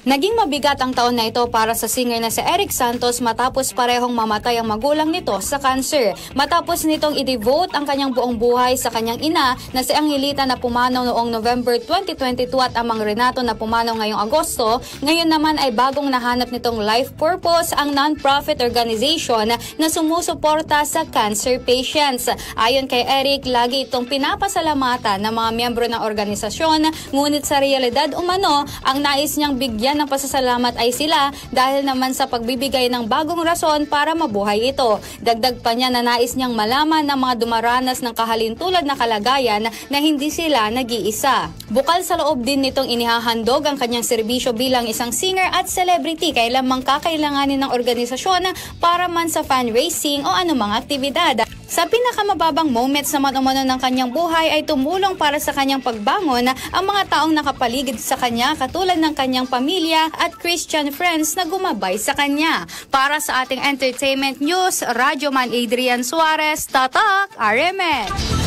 Naging mabigat ang taon na ito para sa singer na si Eric Santos matapos parehong mamatay ang magulang nito sa cancer. Matapos nitong i-devote ang kanyang buong buhay sa kanyang ina na si Angelita na pumanaw noong November 2022 at amang Renato na pumanaw ngayong Agosto, ngayon naman ay bagong nahanap nitong life purpose ang non-profit organization na sumusuporta sa cancer patients. Ayon kay Eric, lagi itong pinapasalamatan ng mga miyembro ng organisasyon, ngunit sa realidad umano, ang nais niyang bigyan ng pasasalamat ay sila dahil naman sa pagbibigay ng bagong rason para mabuhay ito. Dagdag pa niya na nais niyang malaman ng mga dumaranas ng kahalintulad na kalagayan na hindi sila nag-iisa. Bukal sa loob din nitong inihahandog ang kanyang serbisyo bilang isang singer at celebrity kailanman kakailanganin ng organisasyon para man sa fundraising o anumang aktibidad. Sa pinakamababang moments naman umano ng kanyang buhay ay tumulong para sa kanyang pagbangon ang mga taong nakapaligid sa kanya katulad ng kanyang pamilya at Christian friends na gumabay sa kanya. Para sa ating entertainment news, Radyoman Adrian Suarez, Tatak, RMN.